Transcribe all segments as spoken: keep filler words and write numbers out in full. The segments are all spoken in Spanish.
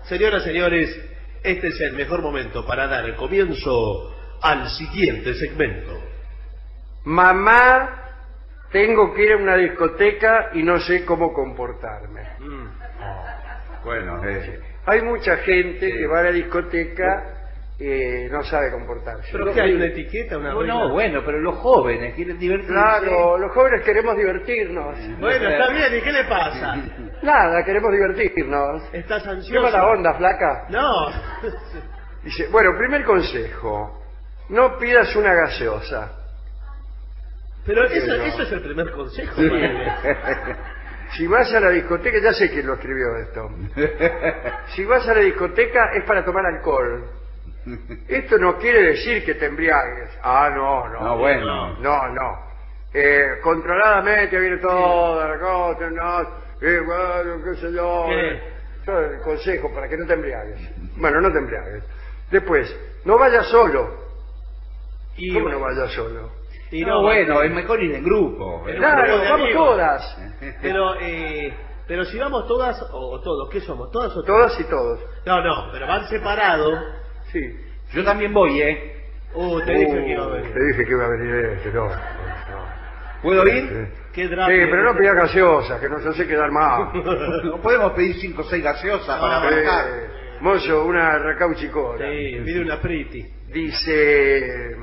Señoras y señores, este es el mejor momento para dar el comienzo al siguiente segmento. Mamá, tengo que ir a una discoteca y no sé cómo comportarme. Mm. Bueno, eh, Hay mucha gente que va a la discoteca y no sabe comportarse. ¿Pero qué hay? ¿Una etiqueta? Una no, regla? no, bueno, pero los jóvenes quieren divertirse. Claro, los jóvenes queremos divertirnos. Bueno, está bien, ¿y qué le pasa? Nada, queremos divertirnos. ¿Estás ¿Qué ansioso? mala onda, flaca? No. Dice, bueno, primer consejo, no pidas una gaseosa. Pero eso, no. eso es el primer consejo. padre. Si vas a la discoteca, ya sé quién lo escribió esto. Si vas a la discoteca es para tomar alcohol. Esto no quiere decir que te embriagues. Ah, no, no. No, bueno. No, no. Eh, controladamente viene toda la cosa, no. Eh, bueno, qué sé yo. ¿Qué? Yo el consejo para que no te embriagues. Bueno, no te embriagues. Después, no vayas solo. Y, ¿Cómo no vayas solo? y no, bueno, es mejor ir en grupo. En un Claro, grupo de vamos amigos. todas. Pero, eh, pero si vamos todas o, o todos, ¿qué somos? ¿Todas o todos? Todas y todos. No, no, pero van separados. Sí. Yo también voy, ¿eh? Uh, te dije Uh, que iba a venir. Te dije que iba a venir este, no. no. ¿Puedo ir? Sí. Qué Sí, drama. pero no pidas gaseosa, que nos hace quedar mal. No podemos pedir cinco o seis gaseosas para No, arrancar. Eh, mozo, una racauchicona. Sí, pide una pretty. Dice...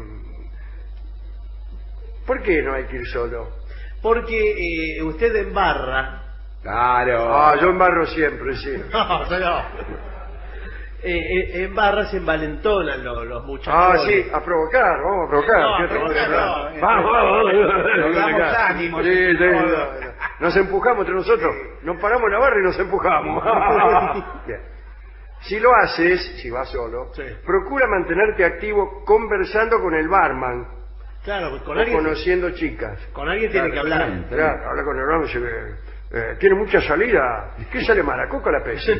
¿Por qué no hay que ir solo? Porque eh, usted embarra. Claro. Ah, yo embarro siempre, sí. No, no. Eh, eh, en barra se envalentonan los, los muchachos. Ah, sí, a provocar, vamos a provocar. No, ¿Qué a otra provocar cosa? no. Vamos, vamos, vamos. Nos damos ánimos. Sí, sí, No, no, no. no. Nos empujamos entre nosotros, nos paramos en la barra y nos empujamos. Bien. Si lo haces, si vas solo, Sí. procura mantenerte activo conversando con el barman Claro, pues con o alguien, conociendo chicas. con alguien tiene que hablar. Claro, habla con el barman y dice, eh, tiene mucha salida. ¿Qué sale más, la coca o la Pepsi?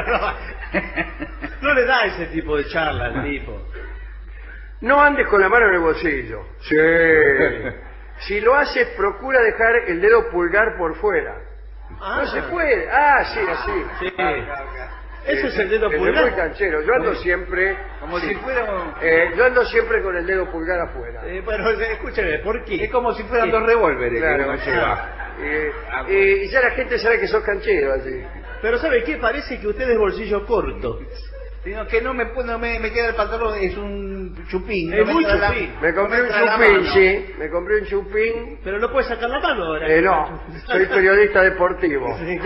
No le da ese tipo de charla al tipo. No andes con la mano en el bolsillo. Sí. Si lo haces, procura dejar el dedo pulgar por fuera. Ah, No se puede. Ah, sí, así. Sí. Ese es el dedo Es muy pulgar. canchero. Yo ando siempre... Como sí. si fuera... Eh, yo ando siempre con el dedo pulgar afuera. Eh, bueno, escúcheme, ¿por qué? Es como si fueran dos revólveres. Claro, que uno claro. lleva. Eh, eh, y ya la gente sabe que sos canchero, así. Pero ¿sabe qué? Parece que usted es bolsillo corto. Sino que no me, no me, me queda el pantalón, es un chupín. Es no me muy entra la- chupín. Me compré no un entra la chupín, mano. sí. Me compré un chupín. Pero no puede sacar la mano ahora. Eh, no, soy periodista deportivo. Sí.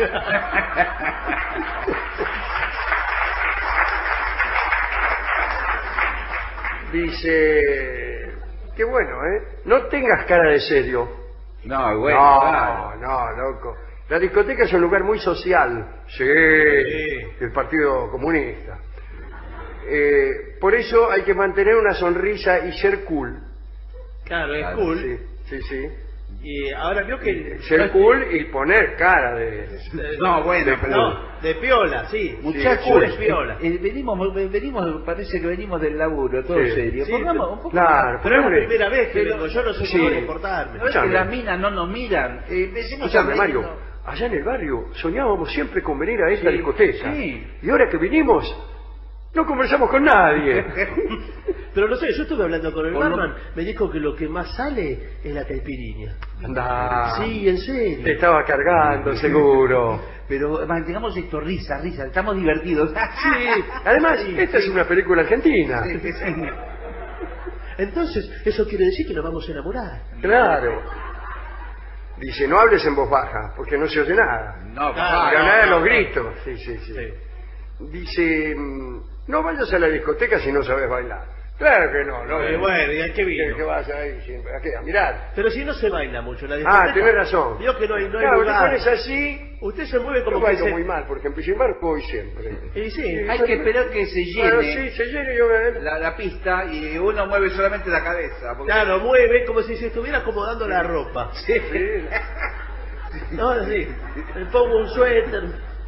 Dice... Qué bueno, ¿eh? No tengas cara de serio. No, bueno, no, claro. no, loco. La discoteca es un lugar muy social. Sí, el Partido Comunista. Eh, por eso hay que mantener una sonrisa y ser cool. Claro, es Claro, cool. Sí, sí, sí. Y ahora vio que... Ser cool y poner cara de... No, bueno, pero... No, de piola, sí. Muchachos, Cool es piola. eh, venimos, venimos, parece que venimos del laburo, todo Sí. serio. Sí, Pongamos pero- un poco... Claro, Pero es la pongámosle- primera vez que pero- vengo, yo no sé sí. cómo comportarme. ¿No es que Escuchame. las minas no nos miran? Eh, empecemos Escuchame, a Mario, reírnos. allá en el barrio soñábamos siempre con venir a esta Sí, discoteca. sí. Y ahora que vinimos, no conversamos con nadie. Pero no sé, yo estuve hablando con el Con lo- barman, me dijo que lo que más sale es la caipirinha. Anda. Sí, en serio. Te estaba cargando, seguro. Pero mantengamos esto, risa, risa, estamos divertidos. Sí, además, Sí, esta sí. es una película argentina. Sí, sí, sí. Entonces, eso quiere decir que nos vamos a enamorar. Claro. Dice, no hables en voz baja, porque no se oye nada. No, Claro, papá, Pero no, nada de no, los no. gritos. Sí, sí, sí. Sí. Dice, mm, no vayas a la discoteca si no sabes bailar. Claro que no, no. Eh, bueno, ¿y a qué ¿Qué, vino? qué vas ahí? siempre? ¿A qué? ¿A mirar? Pero si no se baila mucho en la discoteca. Ah, tenés razón. Vio que no hay, no hay Claro, te lugar. pones así, Usted se mueve yo como que bailo se... muy mal, porque en Pichimbar voy siempre. Y sí, hay que esperar que se llene Claro, sí, se llene y yo me... la, la pista y uno mueve solamente la cabeza. porque- claro, mueve como si se estuviera acomodando la ropa. Sí. No, sí. Me pongo un suéter.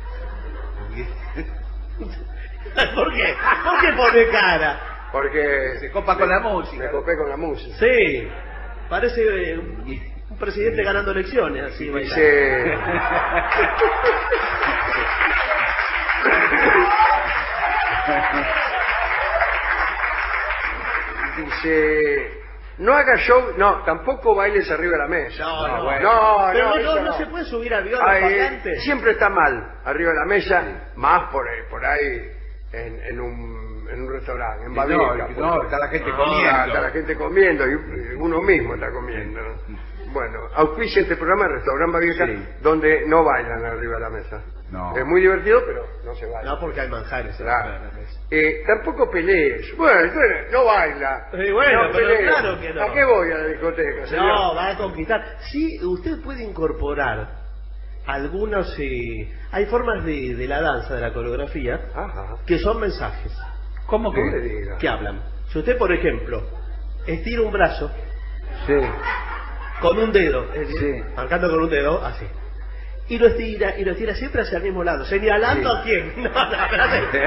¿Por qué? ¿Por qué pone cara? Porque... Se copa con la Me música. copé con la música. Sí. Parece eh, un presidente ganando elecciones, así bailando. Dice... Dice, no haga show, no, tampoco bailes arriba de la mesa. No, no, bueno. no, Pero no, no, eso no, no. se puede subir al viola Ay, parlante. siempre está mal, arriba de la mesa, más por ahí, por ahí en, en un, en un restaurante, en No, Baviera. no, está la gente Ah, comiendo. Está la gente comiendo y uno mismo está comiendo. Bueno, auspicia este programa el restaurante Baviera, Sí. donde no bailan arriba de la mesa. No. Es muy divertido, pero no se baila. No, porque hay manjares. Claro. Eh, tampoco pelees. Bueno, bueno, no baila. Sí, bueno, no pero pelees. claro que no. ¿A qué voy a la discoteca, señor? No, va a conquistar. Sí, usted puede incorporar algunos... eh, hay formas de, de la danza, de la coreografía, Ajá. que son mensajes ¿Cómo ¿Cómo le que? diga? que hablan. Si usted, por ejemplo, estira un brazo Sí. con un dedo, es decir, Sí. marcando con un dedo, así, y lo estira, y lo estira siempre hacia el mismo lado, señalando Sí. a quién. No, no, espérate.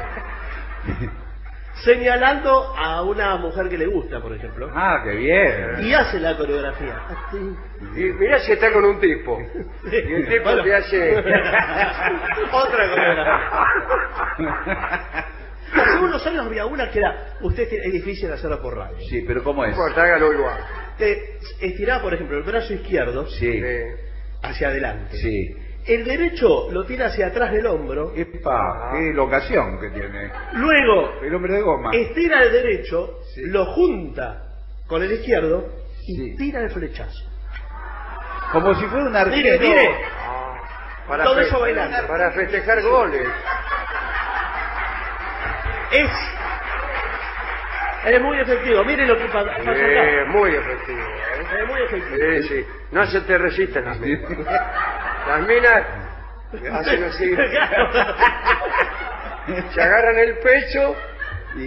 Señalando a una mujer que le gusta, por ejemplo, Ah, qué bien. y hace la coreografía. Así. Y mirá si está con un tipo. Y el tipo Bueno. te hace... Otra coreografía. Hace unos años había una que era, usted tiene- es difícil hacerla por radio. Sí, pero ¿cómo No es? importa, hágalo igual. Te estiraba, por ejemplo, el brazo izquierdo Sí, Eh, hacia adelante. sí. El derecho lo tira hacia atrás del hombro. Epa, qué locación que tiene. Luego El hombre de goma. estira el derecho, Sí. lo junta con el izquierdo y Sí. tira el flechazo. Como si fuera un arquero. Mire, mire. ah, para Todo fe- eso bailando. Para festejar goles. Es, es muy efectivo. Mire lo que pa- pasa acá. Eh, muy efectivo. ¿eh? Es muy efectivo. Sí, sí. No se te resisten las minas. Las minas hacen así. Se agarran el pecho, Y-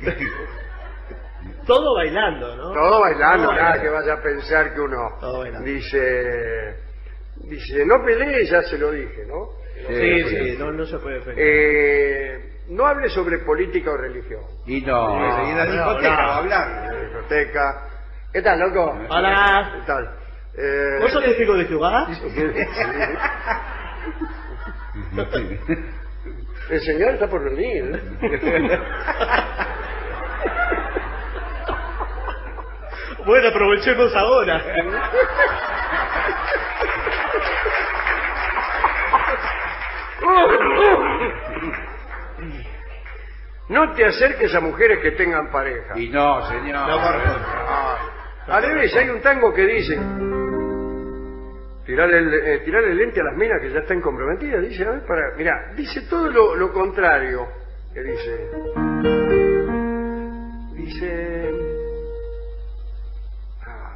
Todo bailando, ¿no? todo bailando, Todo nada bailando. que vaya a pensar que uno Todo bailando. dice, dice, no pelees, ya se lo dije, ¿no? Sí, sí, no, no se puede defender. Eh, no hable sobre política o religión. Y no, No, y en la no, discoteca no. va a hablar. En la discoteca. ¿Qué tal, loco? Hola. ¿Qué tal? Eh, ¿Vos sos testigo de Jehová? El señor está por venir. Bueno, aprovechemos ahora. No te acerques a mujeres que tengan pareja. Y no, señor. No, por favor. Ah, al revés, hay un tango que dice: tirarle el, eh, tirarle el lente a las minas que ya están comprometidas. Dice, a ver, para, mira, dice todo lo, lo contrario. Que dice, dice, ah,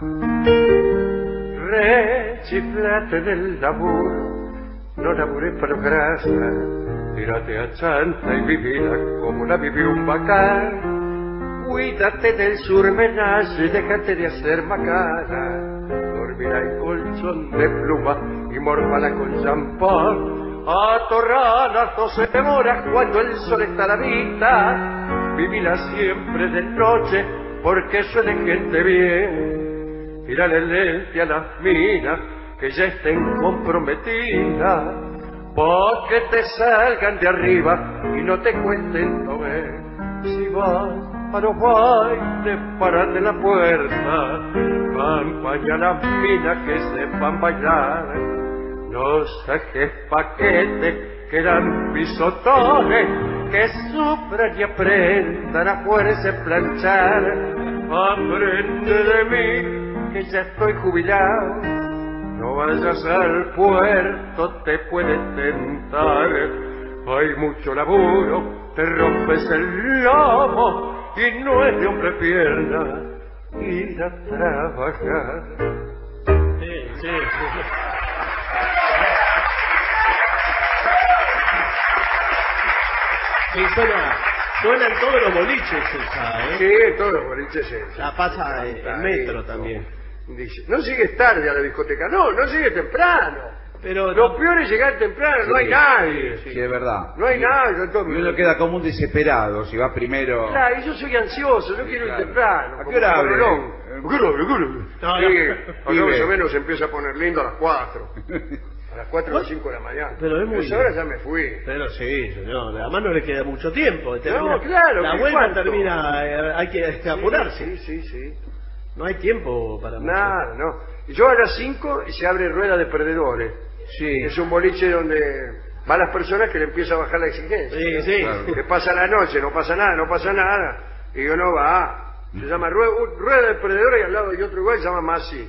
rechiflate del laburo, no labures para grasa, tírate a chanta y vivila como la vivió un bacán. Cuídate del surmenaje, déjate de hacer macana. Dormirá en colchón de pluma y morfala con champán. Atorrá las doce horas cuando el sol está a la vista. Vivila siempre de noche porque eso es de gente bien. Tírale el lente a las minas que ya estén comprometidas, pa' que te salgan de arriba y no te cuenten tomar. Si vas a los bailes, parate en la puerta, acompaña a las minas que sepan bailar. No saques paquetes que dan pisotones, que sufran y aprendan a fuerza a planchar. Aprende de mí, que ya estoy jubilado. No vayas al puerto, te puede tentar. Hay mucho laburo, te rompes el lomo y no es de hombre pierna ir a trabajar. Sí, sí, sí. Sí, suena, suenan todos los boliches esa, ¿eh? Sí, todos los boliches es. La pasa el, el metro también. Dice, no sigues tarde a la discoteca. No, no sigues temprano. Pero Lo peor es llegar temprano, no hay nadie. Sí, es verdad. No hay nadie. todo- Y uno queda como un desesperado si va primero. Claro, y yo soy ansioso, yo quiero ir Claro. temprano. ¿A qué como hora abre? cabrón. ¿A qué hora abre? ¿A qué hora abre? No, Sí, no. acá más o menos se empieza a poner lindo a las cuatro. A las cuatro o las cinco de la mañana. Pero es muy... A esa hora ya me fui. Pero sí, señor. Además no le queda mucho tiempo. Termina... No, claro. La ¿qué vuelta cuánto? termina... eh, hay que apurarse. Sí, sí, sí. No hay tiempo para mucho. Nada, no. Yo a las cinco se abre Rueda de Perdedores. Sí. Es un boliche donde van las personas que le empieza a bajar la exigencia. Sí, sí. Claro. Que pasa la noche, no pasa nada, no pasa nada. Y yo no va. Se llama Rueda, Rueda de Perdedores y al lado hay otro igual se llama Masi.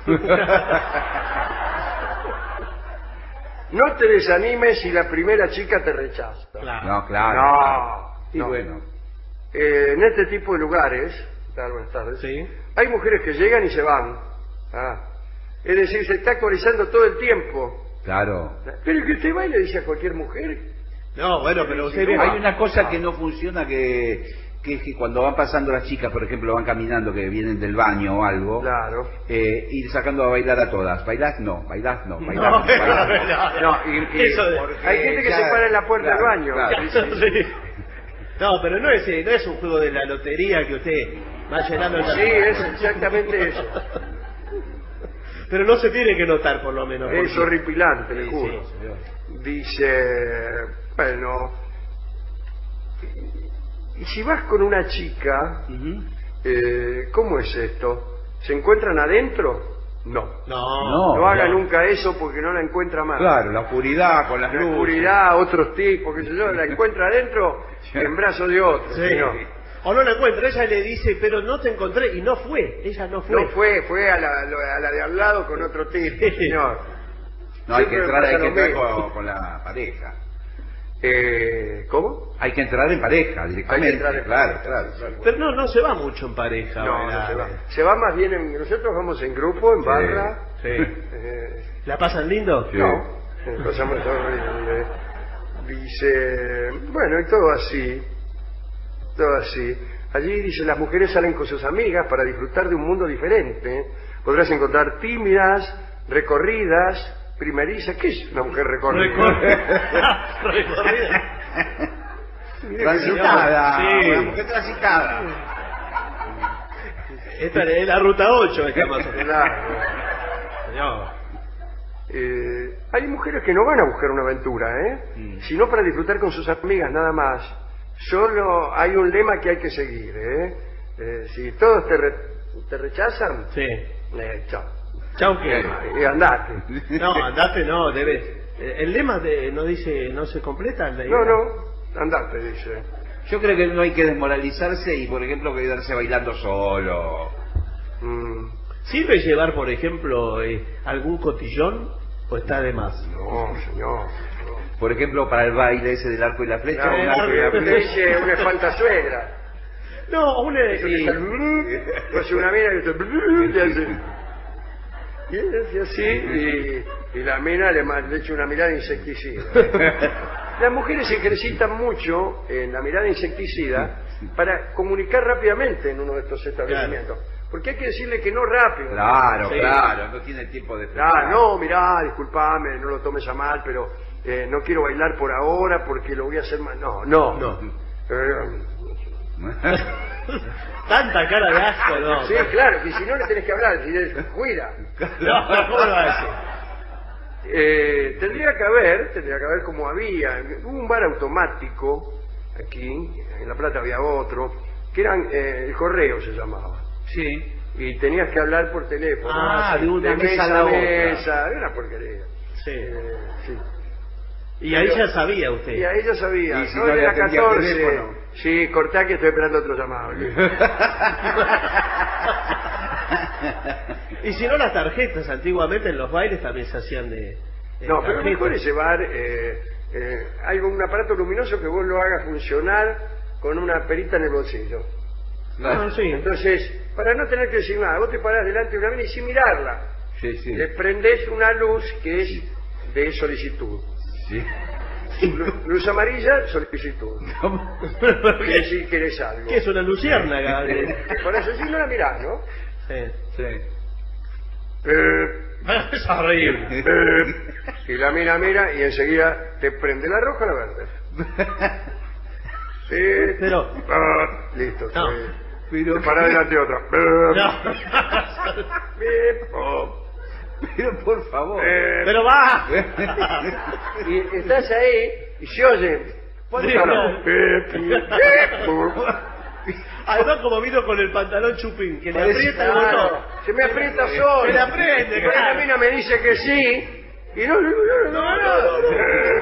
No te desanimes si la primera chica te rechaza. Claro. No, claro. No, claro. Y no. bueno. Eh, en este tipo de lugares, tal, buenas tardes, Sí. hay mujeres que llegan y se van. Ah. Es decir, se está actualizando todo el tiempo. Claro. Pero que usted va y le dice a cualquier mujer. No, bueno, pero usted... Sí, ve- Hay una cosa que no funciona que, que es que cuando van pasando las chicas, por ejemplo, van caminando, que vienen del baño o algo, Claro. eh, ir sacando a bailar a todas. ¿Bailás? No. ¿Bailás? No. ¿Bailás? No, No. ¿Bailás? no, No, y, y- Eso de- porque hay gente que ya- se para en la puerta claro, del baño. claro. Sí, sí, sí. Sí. No, pero no es, no es un juego de la lotería que usted va llenando el... Sí, es exactamente eso. Pero no se tiene que notar, por lo menos. Es porque- horripilante, le Sí, juro. sí, señor. Dice, bueno, y si vas con una chica, Ujú. eh, ¿cómo es esto? ¿Se encuentran adentro? No. No, No. No haga no. nunca eso porque no la encuentra más. Claro, la oscuridad con las La luces. oscuridad, otros tipos, qué sé yo, la encuentra adentro en brazos de otro. Sí. señor. O no la encuentra, ella le dice, pero no te encontré, y no fue, ella no fue. No fue, fue a la, a la de al lado con otro tipo, señor. No, hay que Siempre entrar, pasa hay que lo entrar mismo. con, con la pareja. Eh, ¿Cómo? Hay que entrar en pareja directamente. entrar en claro, pareja, claro, sí, claro. Pero no, no se va mucho en pareja. No, ¿verdad? no se va. Se va más bien en... Nosotros vamos en grupo, en Sí. barra. Sí. eh, ¿La pasan lindo? Sí. No, eh, pasamos todo, eh, dice, bueno, y todo así, todo así. Allí dice, las mujeres salen con sus amigas para disfrutar de un mundo diferente. Podrás encontrar tímidas, recorridas, primerizas. ¿Qué es una mujer recorrida? Recorrida. Recorrida. Mire que Transitada. Sí. Una mujer transitada. Esta es la ruta ocho, esta más o yo- menos. Claro. Señor. Eh, hay mujeres que no van a buscar una aventura, ¿eh? Mm. Sino para disfrutar con sus amigas, nada más. Solo hay un lema que hay que seguir, ¿eh? Eh, si todos te, re- te rechazan, Sí. eh, chao. Chau que... Y andate. No, andate no, debes... eh, El lema de, no dice, no se completa. el de- No, no, andate, dice. Yo creo que no hay que desmoralizarse y, por ejemplo, quedarse bailando solo. Mm, ¿Sirve llevar, por ejemplo, eh, algún cotillón o está de más? no, señor. Por ejemplo, para el baile ese del arco y la flecha. No, un arco y la le flecha. dice una espantazuegra. No, una... Eso que eh, está- hace una mina que está- y hace... Y él hace así y, y la mina le, ma- le echa una mirada insecticida. Las mujeres se ejercitan mucho en la mirada insecticida para comunicar rápidamente en uno de estos establecimientos. Porque hay que decirle que no rápido. Claro, Sí. claro, no tiene tiempo de Ah, no, mirá, disculpame, no lo tomes a mal, pero eh, no quiero bailar por ahora porque lo voy a hacer mal. No, no. No. Eh, Tanta cara de asco, no. sí, claro, que si no le tenés que hablar, si le- cuida. No, ¿cómo lo va a decir? Eh, tendría que haber, tendría que haber como había, hubo un bar automático aquí, en La Plata había otro, que eran, eh, el correo se llamaba, Sí. y tenías que hablar por teléfono. Ah, de una mesa a mesa la a otra. mesa, era una porquería. Sí. Eh, sí. Y ahí ya sabía usted. Y a ella sabía, Y si no no le era atendía el catorce, teléfono. sí, cortá que estoy esperando otro llamado. Y si no, las tarjetas, antiguamente en los bailes también se hacían de... de No, pero lo tarjetas. mejor es llevar eh, eh, algo, un aparato luminoso que vos lo hagas funcionar con una perita en el bolsillo. Ah, sí. Entonces, para no tener que decir nada, vos te parás delante de una mina y sin mirarla, Sí, sí. le prendés una luz que es de solicitud. Sí. Lu- Luz amarilla, solicitud. ¿Cómo? Quiere decir que eres algo. ¿Qué es una luciérnaga? Por eso sí no la mirás, ¿no? Sí. Sí. Eh, Es horrible. eh, y la mina mira y enseguida te prende la roja o la verde. Sí. Pero... Ah, listo. No. sí. Pero... Te parás delante de otra. No. Bip, oh. Pero por favor. Eh, Pero va. y estás ahí y se oye. Sí, Claro. claro. Eh, eh, Además, como vino con el pantalón chupín, que le Parece- aprieta el claro, botón. se me aprieta solo. Se le aprende, Pero claro. la mina me dice que sí. Y no, no, no, no, No, no, no, no.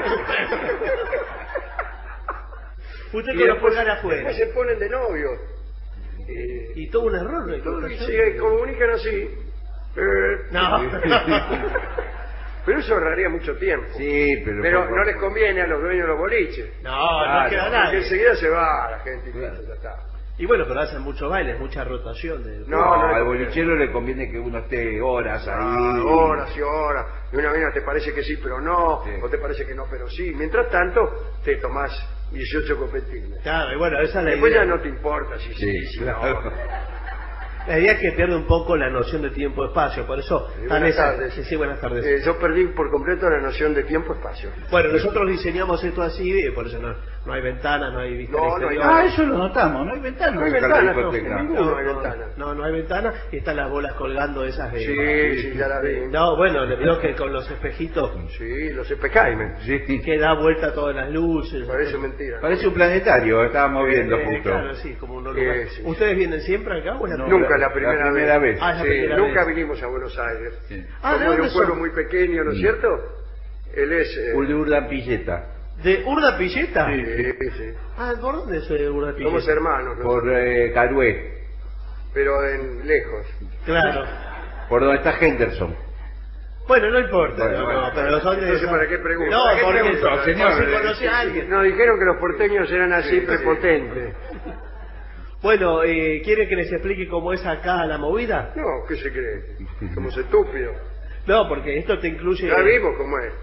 Usted Y con los después, pulgares afuera. después se ponen de novio. Eh, Y todo un error, ¿no? todo- y se comunican así. Eh, No. Pero eso ahorraría mucho tiempo. Sí, pero... Pero por no favor. les conviene a los dueños de los boliches. No, no Claro, queda Porque nadie. enseguida se va la gente y Claro. ya está. Y bueno, pero hacen muchos bailes, mucha rotación. De... No, No, no le al conviene. bolichero le conviene que uno esté horas ahí. Ah, horas y horas. Y una mina te parece que sí, pero no. Sí. O te parece que no, pero sí. Mientras tanto, te tomás dieciocho copetines. Claro, y bueno, esa es la Después idea. ya no te importa si sí, Sí, si claro. no. La idea es que pierde un poco la noción de tiempo-espacio, por eso... Sí, están buenas esas- tardes. Sí, sí, buenas tardes. Eh, yo perdí por completo la noción de tiempo-espacio. Bueno, nosotros diseñamos esto así, eh, por eso no, no hay ventanas, no hay vista No, al no hay exterior. nada. Ah, eso lo notamos, no hay ventana. No hay Sacar la ventanas, no, discoteca. en ninguno hay ventana. No, no hay ventana y están las bolas colgando esas de... Sí, sí, ya la vi. No, bueno, le veo que con los espejitos Sí, los espejaime. Sí. que da vuelta todas las luces. Parece mentira. Parece un planetario, estábamos viendo Eh, justo. Claro, sí, como un lugar. Eh, sí. ¿Ustedes vienen siempre acá o es la No, Nunca la- la primera, la primera vez. Ah, es la Sí, primera nunca vez. vinimos a Buenos Aires. Sí. Ah, ¿de Somos de dónde un pueblo son? muy pequeño, ¿no es Mm. cierto? Él es... eh, Urda Pilleta. ¿De Urda Pilleta? Sí. sí, sí. Ah, ¿por dónde es eh, Urda Pilleta? Somos hermanos, ¿no? Por eh, Carué. Pero en lejos. Claro. Por donde está Henderson. Bueno, no importa, Bueno, no, bueno. no, pero son de... No sé para qué pregunto. No, ¿Para qué porque pregunto, señor? por si conocí a alguien. Nos dijeron que los porteños eran así prepotentes. Bueno, eh, ¿quiere que les explique cómo es acá la movida? No, ¿qué se cree? Somos estúpidos. No, porque esto te incluye... Ya vimos cómo es.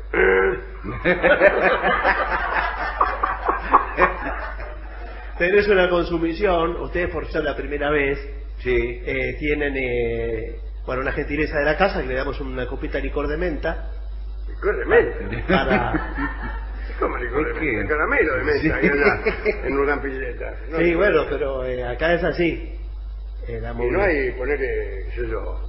Tenés una consumición, ustedes por ser la primera vez, Sí. eh, tienen, eh, bueno, una gentileza de la casa, que le damos una copita de licor de menta, Licor de menta. para... ¿Cómo licor de ¿Por qué? menta? Caramelo de menta, Sí. ahí allá, en una pilleta. No, Sí, no, bueno, pero eh, acá es así. eh, la Y movida. no hay, ponerle, qué sé yo,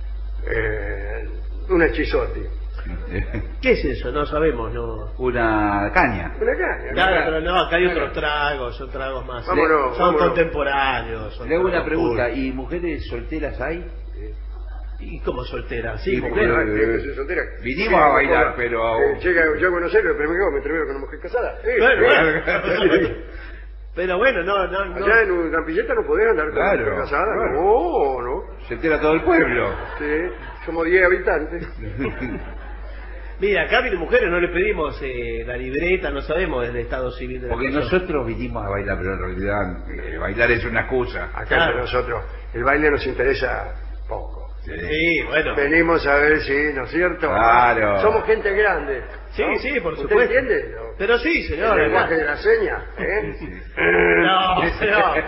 eh, un hechizote. ¿Qué es eso? No sabemos, no... Una caña. Una caña. Claro, una pero no, acá hay otros tragos, son tragos más... Vámonos, son vámonos. contemporáneos. Son Le hago una tragos pregunta, cool. ¿y mujeres solteras hay? ¿Y como soltera? Sí, Y mujer. Ah, tiene que ser soltera. Vinimos a bailar, como- pero- eh, llega yo a Buenos Aires, pero me quedo, me termino con una mujer casada. Eh, Bueno, eh, bueno. Pero bueno, no, no, no. Allá en una pilleta no podés andar con Claro, una mujer casada. claro. No, no. Se entera todo el pueblo. Sí, somos diez habitantes. Mira, acá vienen mujeres, no le pedimos eh, la libreta, no sabemos del estado civil de la Porque persona. nosotros vinimos a bailar, pero en realidad eh, bailar es una excusa. Acá Claro. entre nosotros, el baile nos interesa poco. Sí, bueno. Venimos a ver si, ¿no es cierto? Claro. Somos gente grande. Sí, ¿no? sí, por ¿Usted supuesto. entiende? No. Pero sí, El señor. lenguaje acá. de la seña, ¿eh? No, señor.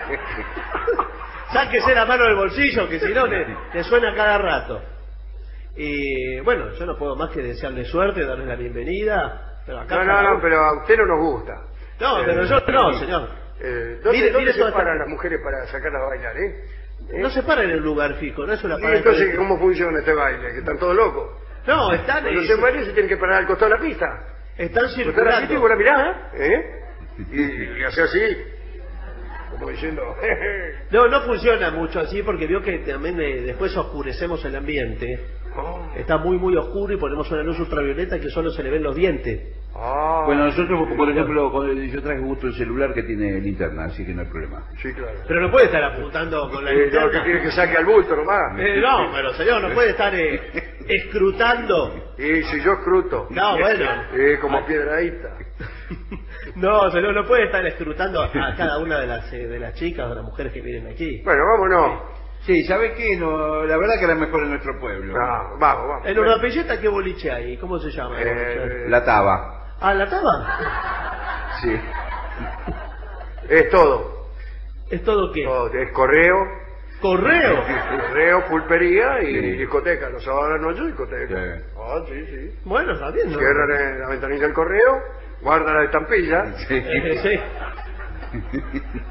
Sáquese la mano del bolsillo, que si no le, le suena cada rato. Y bueno, yo no puedo más que desearle suerte, darle la bienvenida. Pero acá No, cada no, no, uno- pero a usted no nos gusta. No, Eh, pero yo no, señor. Eh, ¿Dónde, Mire, dónde mire se toda esta- paran las mujeres para sacarlas a bailar, eh? ¿Eh? No se para en el lugar fijo, no es una ¿Y parada. entonces cómo funciona este baile? Que están todos locos. No, están, Cuando eh, se baila se tienen que parar al costado de la pista. están Usted la pista y vos circulando. la mirás, ¿eh? Y, y hace así, como diciendo... No, no funciona mucho así porque veo que también eh, después oscurecemos el ambiente. Oh. Está muy, muy oscuro y ponemos una luz ultravioleta que solo se le ven los dientes. Ah, Bueno, nosotros, por ejemplo, con el- yo traje justo el celular que tiene linterna, así que no hay problema. sí, claro. Pero no puede estar apuntando con la Eh, no, que linterna. tiene que saque al bulto nomás. Eh, no, pero señor, no puede estar eh, escrutando. Y si yo escruto. No, bueno. Eh, como piedradita. No, señor, no puede estar escrutando a cada una de las, eh, de las chicas o de las mujeres que vienen aquí. Bueno, vámonos. Sí, ¿sabes qué? No, la verdad que era mejor en nuestro pueblo. No, vamos, vamos. En una pelleta, ¿qué boliche hay? ¿Cómo se llama? el boliche? Eh, La taba. Ah, ¿la taba? Sí. Es todo. ¿Es todo qué? todo. Es correo, ¿Correo? correo, pulpería y Sí. discoteca. Los sábados a la noche, discoteca. Sí. Ah, sí, sí. Bueno, está bien, ¿no? Cierran la ventanilla del correo, guardan la estampilla Sí. Eh, sí.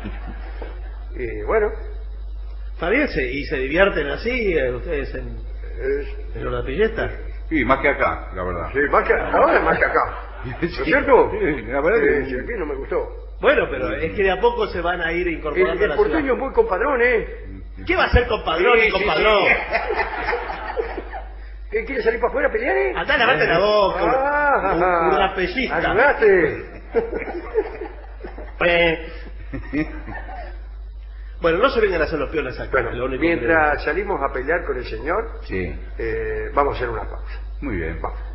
y bueno, Está bien, se- y se divierten así, eh, ustedes en... Es- ¿En una pilleta? Sí, más que acá, la verdad. sí, más que, ahora es más que acá. ¿No es cierto? Sí, la verdad Eh, que... sí, aquí no me gustó. Bueno, pero es que de a poco se van a ir El, incorporando a el la porteño ciudad. es muy compadrón, ¿eh? ¿Qué va a hacer compadrón Sí, y sí, compadrón? ¿Qué, ¿Quiere salir para afuera a pelear, eh? Andá, lavate la boca, un- Ah, un, un rapellista. ayudaste. Eh, Bueno, no se vengan a hacer los piones acá. Bueno, lo único mientras salimos a pelear con el señor, Sí, eh, vamos a hacer una pausa. muy bien. Vamos.